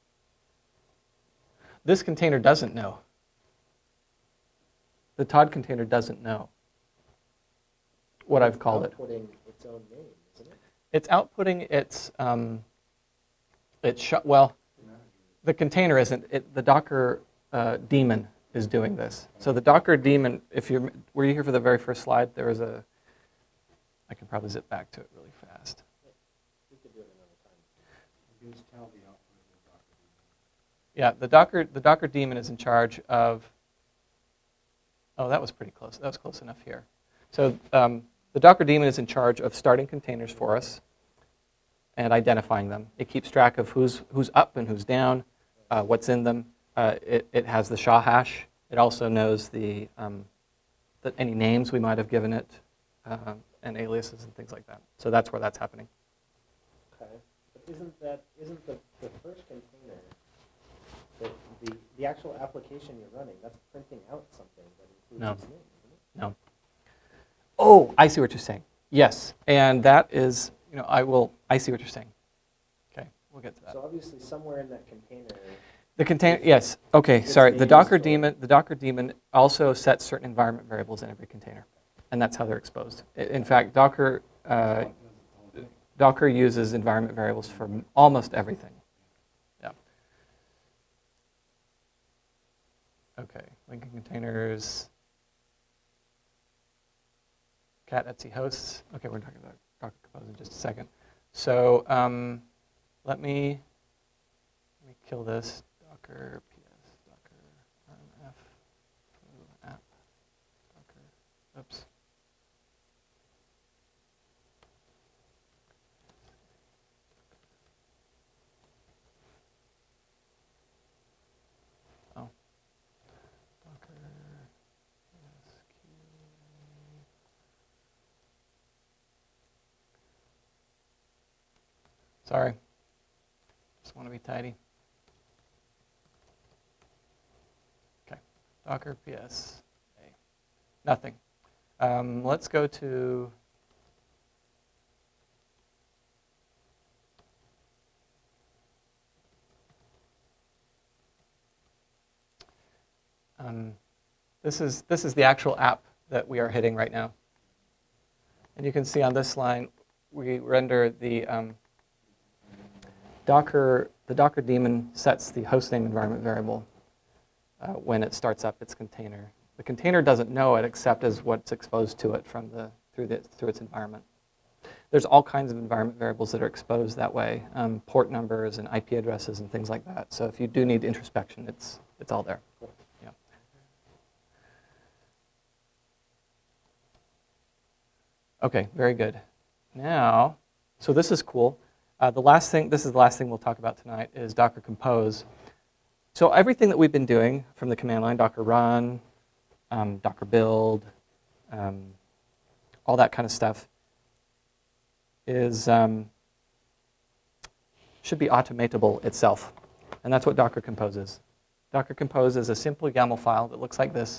is? this container doesn't know. The Todd container doesn't know what I've called it. It's outputting its own name, isn't it? It's outputting well, the container isn't. The Docker daemon is doing this. So the Docker daemon, were you here for the very first slide? There was I can probably zip back to it really fast. We could do it another time. Use tell the output of the Docker daemon. Yeah, the Docker daemon is in charge of. Oh, that was pretty close. That was close enough here. So the Docker daemon is in charge of starting containers for us and identifying them. It keeps track of who's up and who's down, what's in them. It has the SHA hash. It also knows any names we might have given it, and aliases and things like that. So that's where that's happening. Okay. But isn't the first container, the actual application you're running, that's printing out something that includes No. its name, isn't it? No. Oh, I see what you're saying. Yes, and that is, I see what you're saying. Okay, we'll get to that. So obviously somewhere in that container, The container, yes. Okay, Its sorry. name The is Docker stored. daemon also sets certain environment variables in every container, and that's how they're exposed. In fact, Docker uses environment variables for almost everything. Yeah. Okay, linking containers. Cat Etsy hosts. Okay, we're talking about Docker Compose in just a second. So let me kill this. Docker ps docker rmf app docker. Oops. Oh. Docker sqa. Sorry. Just want to be tidy. Docker ps nothing. Let's go to this is the actual app that we are hitting right now, and you can see on this line we render the Docker daemon sets the hostname environment variable. When it starts up its container. The container doesn't know it except as what's exposed to it through its environment. There's all kinds of environment variables that are exposed that way, port numbers and IP addresses and things like that. So if you do need introspection, it's all there. Yeah. Okay, very good. Now, so this is cool. This is the last thing we'll talk about tonight is Docker Compose. So everything that we've been doing from the command line, Docker run, Docker build, all that kind of stuff, should be automatable itself. And that's what Docker Compose is. Docker Compose is a simple YAML file that looks like this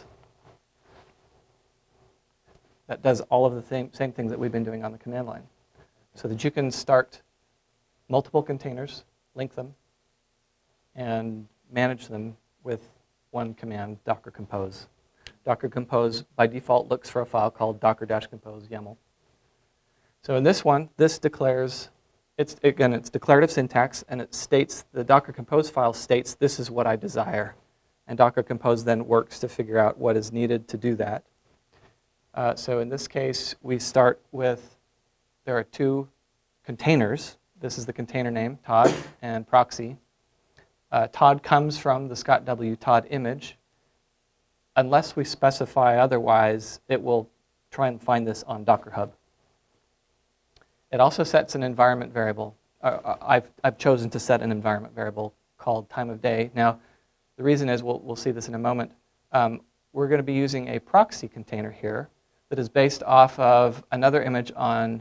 that does all of the same things that we've been doing on the command line. So that you can start multiple containers, link them, and manage them with one command, Docker Compose. Docker Compose, by default, looks for a file called docker-compose YAML. So in this one, this declares, it's declarative syntax, and it states, the Docker Compose file states, this is what I desire. And Docker Compose then works to figure out what is needed to do that. So in this case, we start with, there are two containers. This is the container name, Todd, and proxy. Todd comes from the Scott W. Todd image. Unless we specify otherwise, it will try and find this on Docker Hub. It also sets an environment variable. I've chosen to set an environment variable called time of day. Now, the reason is, we'll see this in a moment, we're going to be using a proxy container here, that is based off of another image on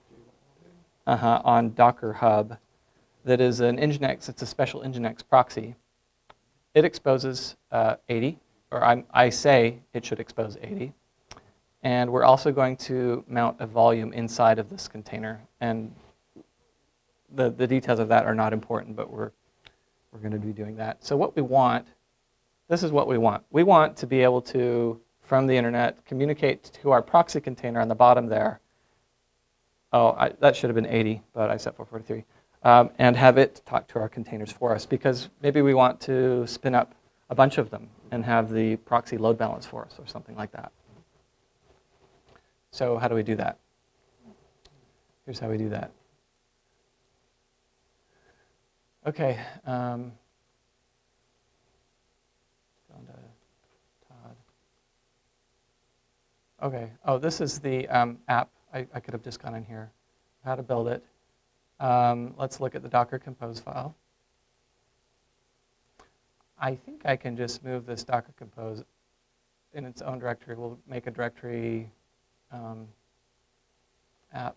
Docker Hub that is an Nginx. It's a special Nginx proxy. It exposes 80, or I say it should expose 80. And we're also going to mount a volume inside of this container. And the details of that are not important, but we're going to be doing that. So what we want, this is what we want. We want to be able to, from the internet, communicate to our proxy container on the bottom there. Oh, that should have been 80, but I set 443. And have it talk to our containers for us, because maybe we want to spin up a bunch of them and have the proxy load balance for us or something like that. So how do we do that? Here's how we do that. Okay. Going to Todd. Okay. Oh, this is the app. I could have just gone in here. How to build it. Let's look at the Docker Compose file. I think I can just move this Docker Compose in its own directory. We'll make a directory app.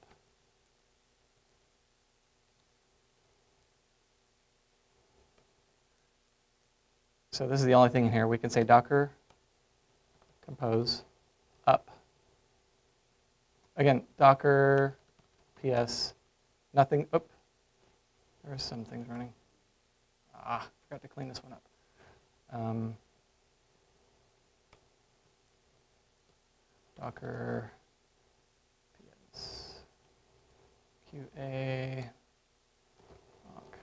So this is the only thing in here. We can say Docker Compose up. Again, Docker PS nothing. Oop. There are some things running. Forgot to clean this one up. Docker PS QA awk.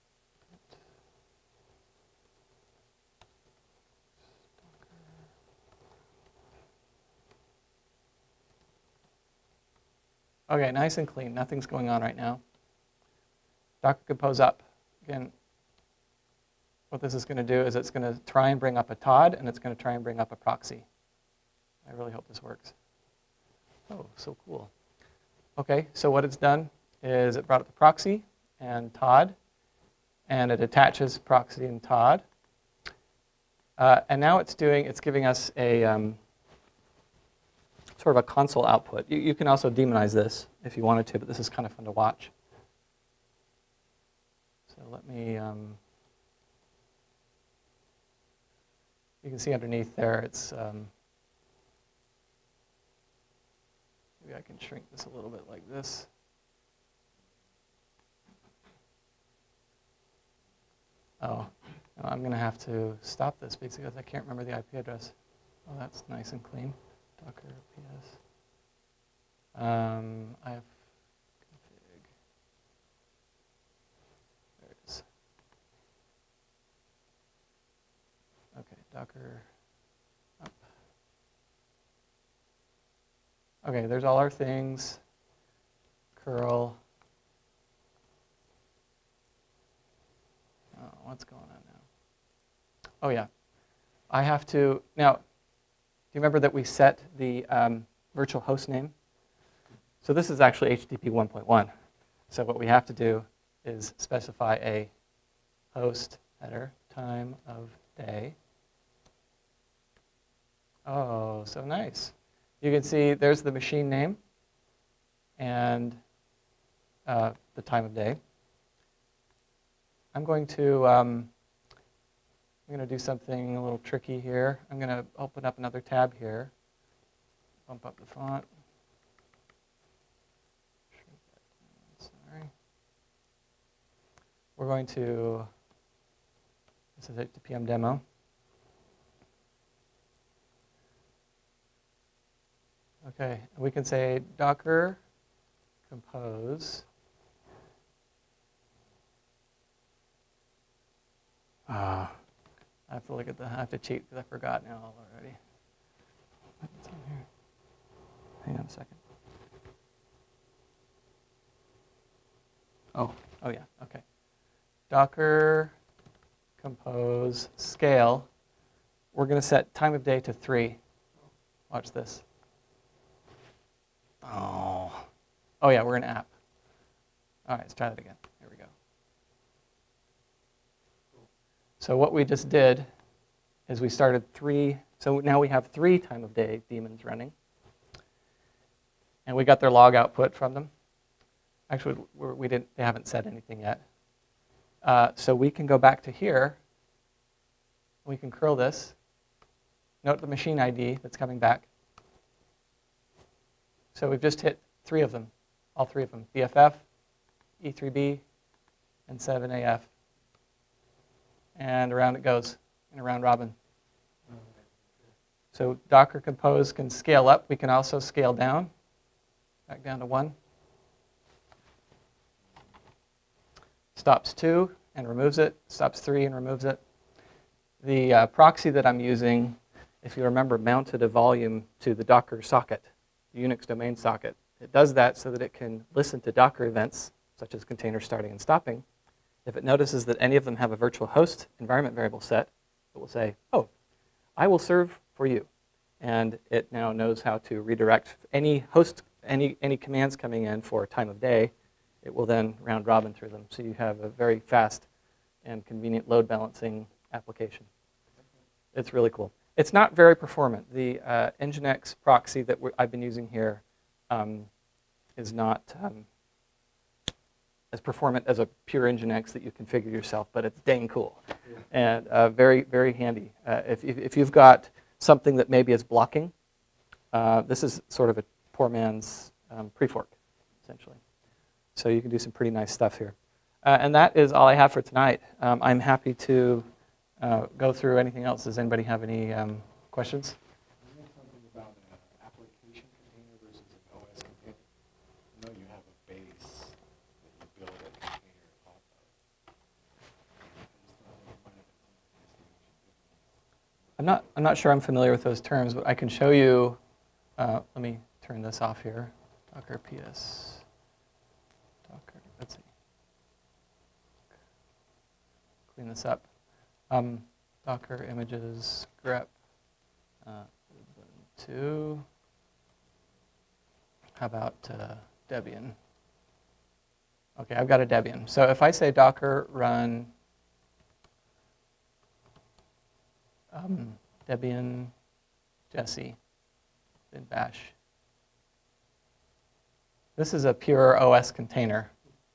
Okay, nice and clean. Nothing's going on right now. Docker Compose up. Again, what this is going to do is it's going to try and bring up a Todd, and it's going to try and bring up a proxy. I really hope this works. Oh, so cool. Okay, so what it's done is it brought up the proxy and Todd, and it attaches proxy and Todd. And now it's giving us a sort of a console output. You can also demonize this if you wanted to, but this is kind of fun to watch. So let me, you can see underneath there, it's, maybe I can shrink this a little bit like this. Oh, no, I'm going to have to stop this because I can't remember the IP address. Oh, that's nice and clean. Docker PS. I have config. There it is. Okay, Docker up. Okay, there's all our things. Curl. Oh, what's going on now? Oh yeah, I have to now. Do you remember that we set the virtual host name? So this is actually HTTP 1.1. So what we have to do is specify a host header, time of day. Oh, so nice. You can see there's the machine name and the time of day. I'm going to do something a little tricky here. I'm going to open up another tab here. Bump up the font. Sorry. We're going to, this is HTTPM demo. Okay, we can say Docker Compose. I have to look at I have to cheat because I forgot now already. What's on here? Hang on a second. Oh yeah, okay. Docker Compose scale. We're going to set time of day to 3. Watch this. Oh yeah, we're in app. All right, let's try that again. Here we go. So what we just did is we started 3. So now we have 3 time of day daemons running. and we got their log output from them. Actually, they haven't said anything yet. So we can go back to here. We can curl this. Note the machine ID that's coming back. So we've just hit 3 of them, all 3 of them, BFF, E3B, and 7AF. And around it goes, in a round robin. So Docker Compose can scale up. We can also scale down, back down to 1. Stops 2 and removes it. Stops 3 and removes it. The proxy that I'm using, if you remember, mounted a volume to the Docker socket, the Unix domain socket. It does that so that it can listen to Docker events, such as container starting and stopping. If it notices that any of them have a virtual host environment variable set, it will say, oh, I will serve for you. And it now knows how to redirect any commands coming in for time of day. It will then round robin through them. So you have a very fast and convenient load balancing application. It's really cool. It's not very performant. The Nginx proxy that I've been using here is not as performant as a pure Nginx that you configure yourself, but it's dang cool. Yeah. And very, very handy. If you've got something that maybe is blocking, this is sort of a poor man's pre-fork, essentially. So you can do some pretty nice stuff here. And that is all I have for tonight. I'm happy to go through anything else. Does anybody have any questions? Can you say something about an application container versus an OS container? I know you have a base that you build a container off of. I'm not sure I'm familiar with those terms, but I can show you. Let me turn this off here. Docker PS. Docker. Let's see. Clean this up. Docker images grep 2. How about Debian? Okay, I've got a Debian. So if I say Docker run Debian Jessie, then bash. This is a pure OS container.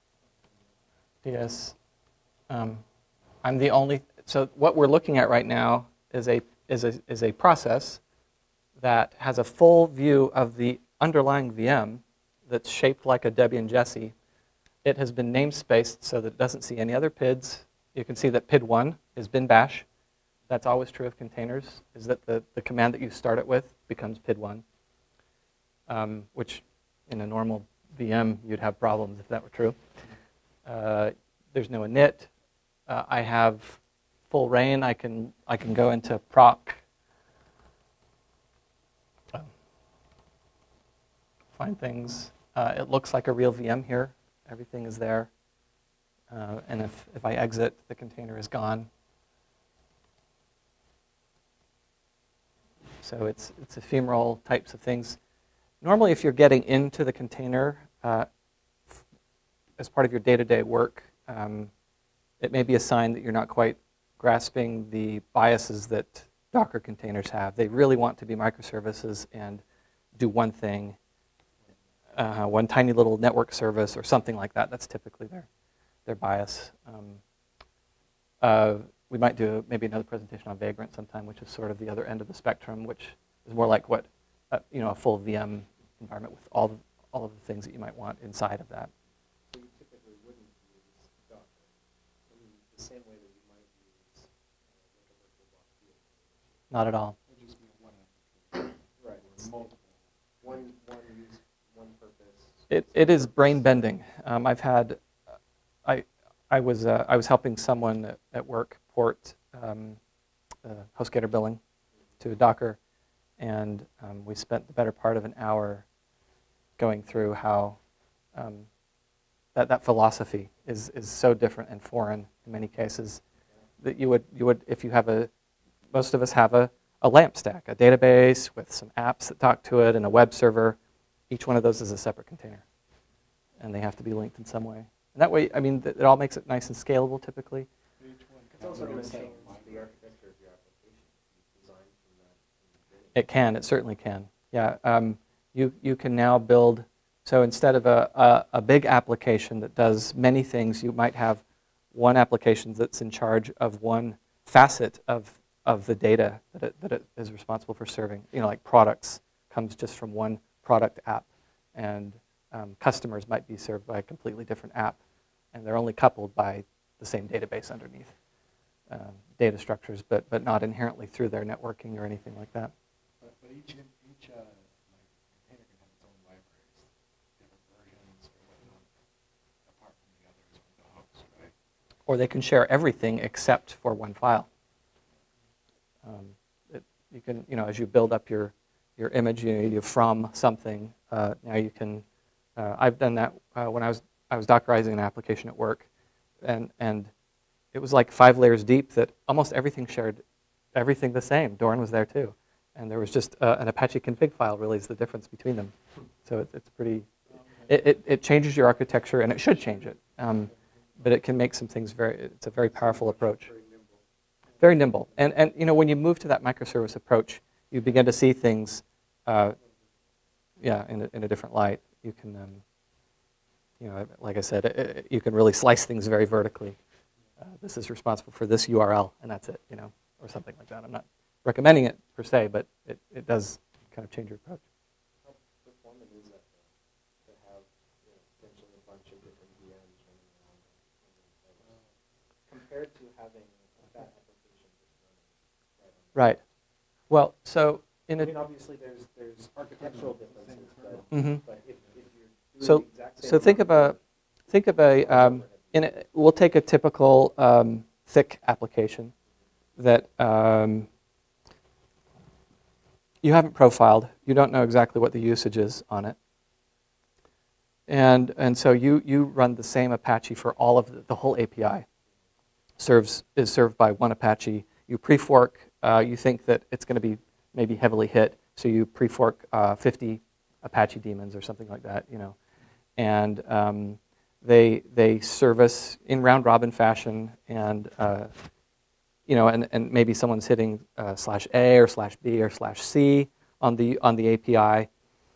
DS. I'm the only. So what we're looking at right now is a process that has a full view of the underlying VM that's shaped like a Debian Jessie. It has been namespaced so that it doesn't see any other PIDs. You can see that PID 1 is bin bash. That's always true of containers, is that the command that you start it with becomes PID 1, which in a normal VM you'd have problems if that were true. There's no init. I have full reign. I can go into proc, find things. It looks like a real VM here. Everything is there. And if I exit, the container is gone. So it's ephemeral types of things. Normally, if you're getting into the container as part of your day-to-day work, it may be a sign that you're not quite grasping the biases that Docker containers have. They really want to be microservices and do one thing, one tiny little network service or something like that. That's typically their bias. We might do maybe another presentation on Vagrant sometime, which is sort of the other end of the spectrum, which is more like what a full VM environment with all of the things that you might want inside of that. So you typically wouldn't use Docker in the same way that you might use like a VirtualBox field. Not at all. It would just be one application. Right. It's multiple. One use, one purpose. It is brain bending. I've had. I was helping someone at work port HostGator billing to Docker, and we spent the better part of an hour going through how that philosophy is so different and foreign in many cases that you would if you have most of us have a LAMP stack, a database with some apps that talk to it and a web server. Each one of those is a separate container, and they have to be linked in some way. And that way, I mean, it all makes it nice and scalable typically. It's also going to change the architecture of your application. You design from that. It can. It certainly can. Yeah. you can now build, so instead of a big application that does many things, you might have one application that's in charge of one facet of the data that it is responsible for serving. You know, like products comes just from one product app, and customers might be served by a completely different app, and they're only coupled by the same database underneath. Data structures, but not inherently through their networking or anything like that. But each like, container can have its own libraries, different versions or whatnot, apart from the others from the host, right? Or they can share everything except for one file. You can, you know, as you build up your image, you from something. Now you can. I've done that when I was Dockerizing an application at work, and it was like 5 layers deep that almost everything shared everything the same. Dorn was there too, and there was just an Apache config file really is the difference between them. So it's pretty. It changes your architecture, and it should change it. But it can make some things it's a very powerful approach. Very nimble. And you know, when you move to that microservice approach, you begin to see things, in a different light. You can, you know, like I said, you can really slice things very vertically. This is responsible for this URL, and that's it, you know, or something like that. I'm not recommending it per se, but it does kind of change your approach. How performant is that to have potentially a bunch of different VMs running around compared to having that application just running right on Right. Well, so I mean, obviously there's architectural differences, but, Mhm. but if you're doing So- the exact same so think of a we'll take a typical thick application that you haven't profiled. You don't know exactly what the usage is on it. And so you run the same Apache for all of the whole API. Is served by one Apache. You pre-fork. You think that it's going to be maybe heavily hit, so you pre-fork 50 Apache daemons or something like that. You know, and they service in round-robin fashion, and you know, and maybe someone's hitting /A or /B or /C on the API.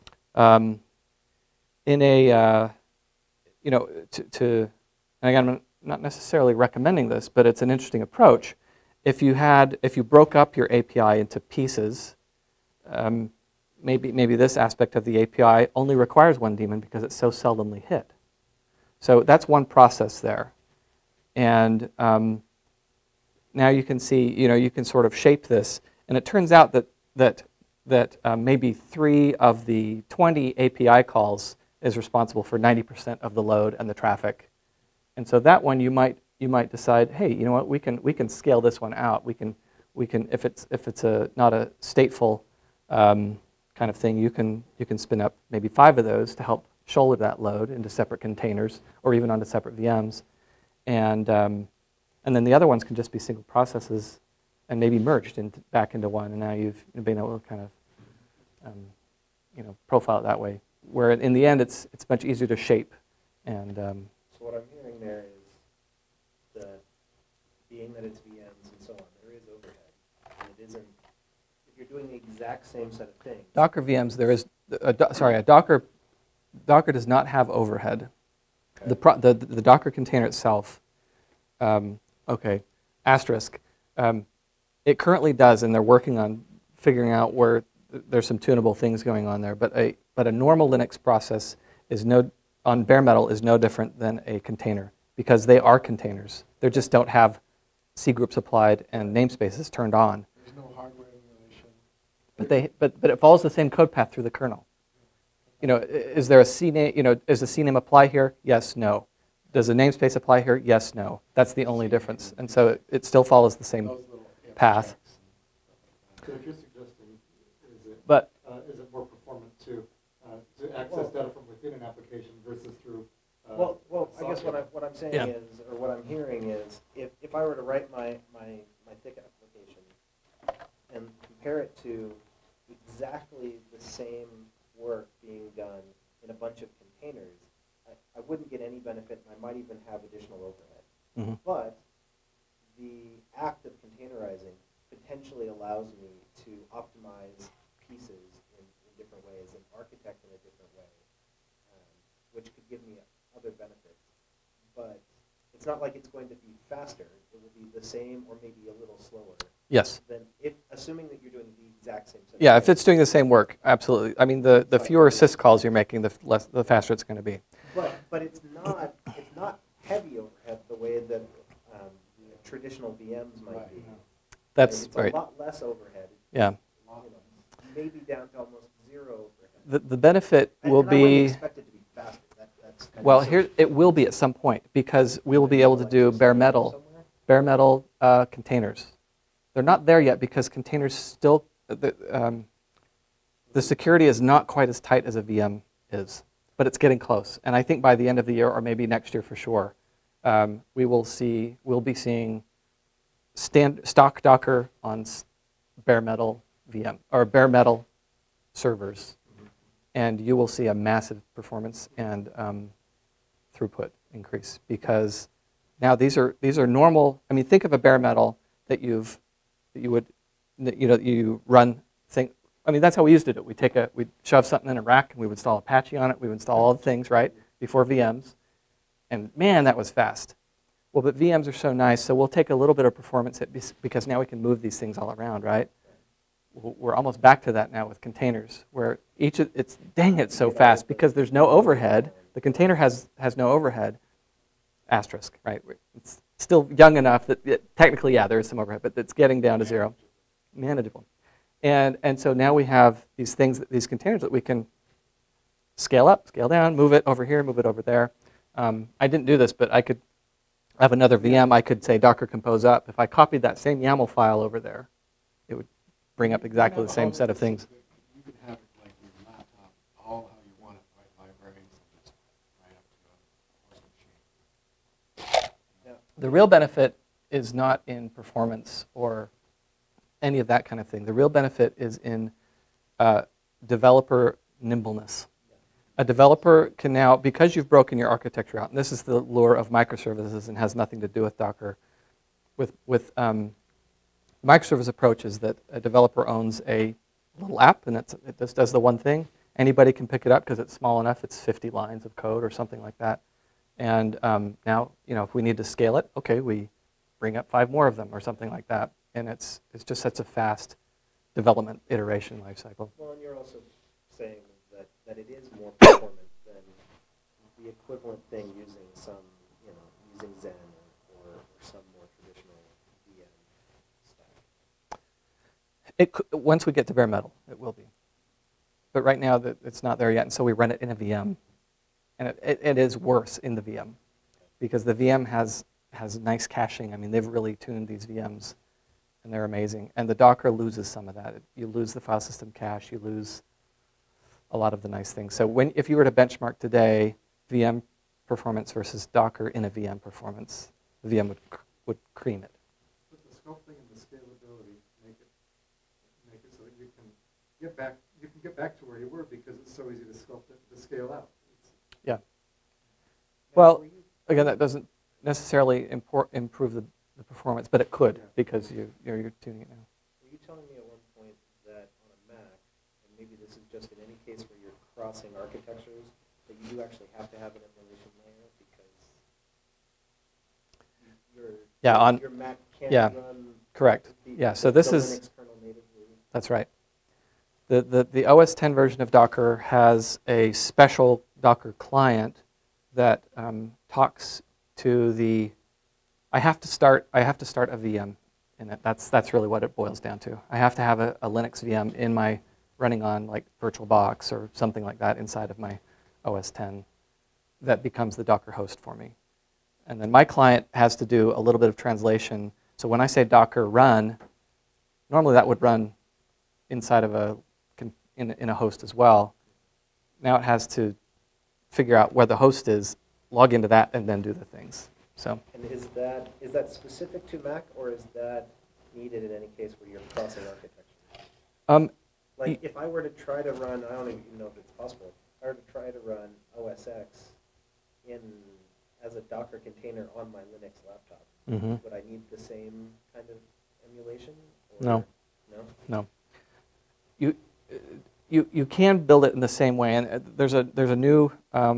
In a you know, and again, I'm not necessarily recommending this, but it's an interesting approach. If you broke up your API into pieces, maybe this aspect of the API only requires one daemon because it's so seldomly hit. So that's one process there, and now you can see, you know, you can sort of shape this, and it turns out that maybe 3 of the 20 API calls is responsible for 90% of the load and the traffic, and so that one you might decide, hey, you know what, we can scale this one out. We can if it's not a stateful kind of thing, you can spin up maybe 5 of those to help shoulder that load into separate containers or even onto separate VMs, and then the other ones can just be single processes and maybe merged back into one, and now you've been able to kind of you know, profile it that way. Where in the end, it's much easier to shape. And So what I'm hearing there is that being that it's VMs and so on, there is overhead, and it isn't. If you're doing the exact same set of things. Docker VMs, there is Docker does not have overhead. Okay. The Docker container itself. Okay, asterisk. It currently does, and they're working on figuring out where there's some tunable things going on there. But a normal Linux process on bare metal is no different than a container because they are containers. They just don't have C groups applied and namespaces turned on. There's no hardware emulation. But it follows the same code path through the kernel. You know, is there a CNAME? You know, does the CNAME apply here? Yes, no. Does the namespace apply here? Yes, no. That's the only difference, and so it still follows the same path. So if you're suggesting, is it more performant to access data from within an application versus through? Well, I guess what I'm saying Yeah. is, or what I'm hearing is, if I were to write my thick application and compare it to exactly the same work being done in a bunch of containers, I wouldn't get any benefit, and I might even have additional overhead. Mm-hmm. But the act of containerizing potentially allows me to optimize pieces in different ways. And architect in a different way, which could give me other benefits. But it's not like it's going to be faster. It will be the same or maybe a little slower. Yes. Than if, assuming that you're doing the exact same set. Yeah, if it's doing the same work, absolutely. I mean, the fewer syscalls you're making, the faster it's going to be. But it's not heavy overhead the way that traditional VMs might be. That's it's right. a lot less overhead. Yeah. You know, maybe down to almost zero overhead. The benefit will and I wouldn't be, expect it to be faster. That's kind well, of here it will be at some point because we will be able to do bare metal containers. They're not there yet because containers still, the security is not quite as tight as a VM is, but it's getting close. And I think by the end of the year, or maybe next year for sure, we'll be seeing stock Docker on bare metal VM or bare metal servers, and you will see a massive performance and throughput increase because now these are normal. I mean, think of a bare metal that you run thing. I mean, that's how we used to do it. We'd shove something in a rack and we would install Apache on it. We would install all the things right before VMs, and man, that was fast. Well, but VMs are so nice, so we'll take a little bit of performance hit because now we can move these things all around, right? We're almost back to that now with containers, where it's so fast because there's no overhead. The container has no overhead. Asterisk, right? It's still young enough that technically, yeah, there is some overhead, but it's getting down to zero, manageable. And so now we have these these containers that we can scale up, scale down, move it over here, move it over there. I didn't do this, but I could have another VM. I could say Docker Compose up. If I copied that same YAML file over there, it would bring up exactly the same set of things. You can have it like your laptop, all how you want it, right? Libraries, and just right up to a host machine. The real benefit is not in performance or any of that kind of thing. The real benefit is in developer nimbleness. A developer can now, because you've broken your architecture out, and this is the lure of microservices and has nothing to do with Docker. With microservice approach is that a developer owns a little app, and it just does the one thing. Anybody can pick it up because it's small enough. It's 50 lines of code or something like that. And now, if we need to scale it, okay, we bring up 5 more of them or something like that. And it's just such a fast development iteration lifecycle. Well, and you're also saying that it is more performant than the equivalent thing using using Zen or some more traditional VM stack. Once we get to bare metal, it will be. But right now, it's not there yet, and so we run it in a VM. And it is worse in the VM because the VM has nice caching. I mean, they've really tuned these VMs, and they're amazing. And the Docker loses some of that. You lose the file system cache. You lose a lot of the nice things. So if you were to benchmark today, VM performance versus Docker in a VM performance, the VM would cream it. But the sculpting and the scalability make it so that you can get back to where you were because it's so easy to sculpt it to scale out. Yeah. Well, again, that doesn't necessarily improve the performance, but it could because you're tuning it now. Were you telling me at one point that on a Mac, and maybe this is just in any case where you're crossing architectures, that you do actually have to have an emulation layer because your Mac can't run. Correct. So this is Linux kernel natively. That's right. The OS 10 version of Docker has a special Docker client that talks to the. I have to start a VM in it. That's really what it boils down to. I have to have a Linux VM in my running on like VirtualBox or something like that inside of my OS 10 that becomes the Docker host for me. And then my client has to do a little bit of translation. So when I say Docker run, normally that would run inside of in a host as well. Now it has to figure out where the host is, log into that, and then do the things. So. And is that specific to Mac, or is that needed in any case where you're crossing architecture? If I were to try to run, I don't even know if it's possible. If I were to try to run OS X as a Docker container on my Linux laptop, would I need the same kind of emulation? Or No. No? you can build it in the same way, and there's a new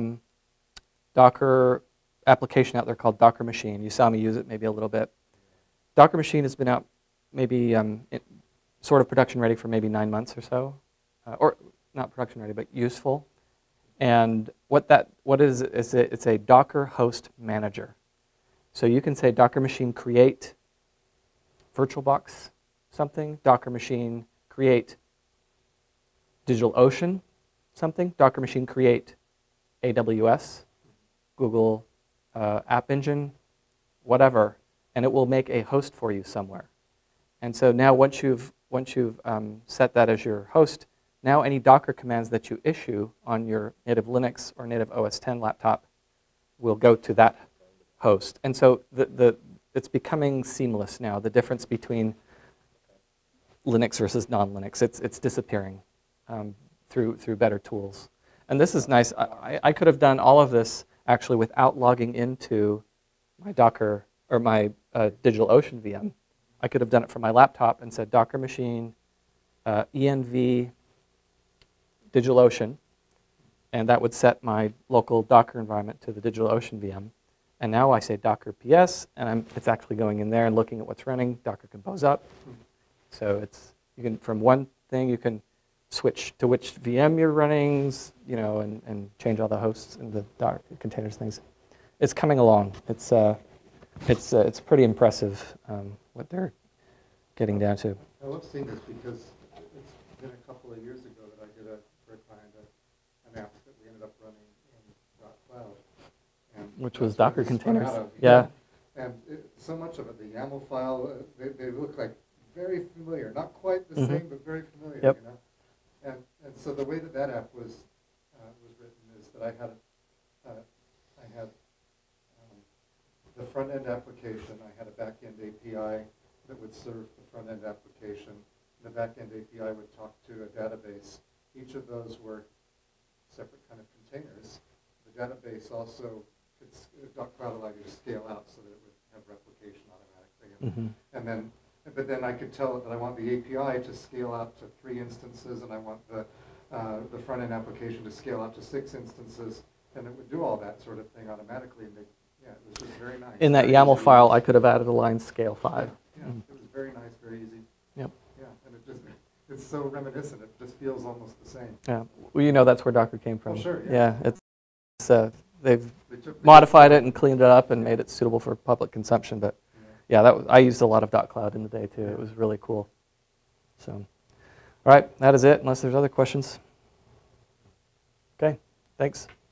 Docker application out there called Docker Machine. You saw me use it maybe a little bit. Docker Machine has been out maybe sort of production ready for maybe 9 months or so, or not production ready, but useful. And what is it's a Docker host manager. So you can say Docker Machine create VirtualBox something, Docker Machine create DigitalOcean something, Docker Machine create AWS, Google App Engine, whatever, and it will make a host for you somewhere. And so now once you've set that as your host, now any Docker commands that you issue on your native Linux or native OS X laptop will go to that host. And so it's becoming seamless now. The difference between Linux versus non-Linux, it's disappearing through better tools. And this is nice. I could have done all of this actually without logging into my Docker or my DigitalOcean VM. I could have done it from my laptop and said Docker Machine, env DigitalOcean, and that would set my local Docker environment to the DigitalOcean VM. And now I say Docker PS, and it's actually going in there and looking at what's running. Docker Compose up. So you can from one thing you can switch to which VM you're running, and change all the hosts and the Docker containers things. It's coming along. It's pretty impressive what they're getting down to. I love seeing this because it's been a couple of years ago that I did a work behind an app that we ended up running in .cloud. Which was Docker containers. Yeah. And so much of it, the YAML file, they look like very familiar. Not quite the same, but very familiar. Yep. And so the way that app was written is that I had the front end application. I had a back end API that would serve the front end application. The back end API would talk to a database. Each of those were separate kind of containers. The database also, .cloud allowed you to scale out so that it would have replication automatically. But then I could tell it that I want the API to scale out to 3 instances, and I want the front end application to scale out to 6 instances, and it would do all that sort of thing automatically. And it was just very nice. In that YAML file, I could have added a line scale 5. Yeah, it was very nice, very easy. Yep. Yeah, and it's so reminiscent. It just feels almost the same. Yeah. Well, that's where Docker came from. Oh, sure. Yeah. They've modified it and cleaned it up and made it suitable for public consumption. But I used a lot of .cloud in the day too. It was really cool. So, all right, that is it. Unless there's other questions. Okay. Thanks.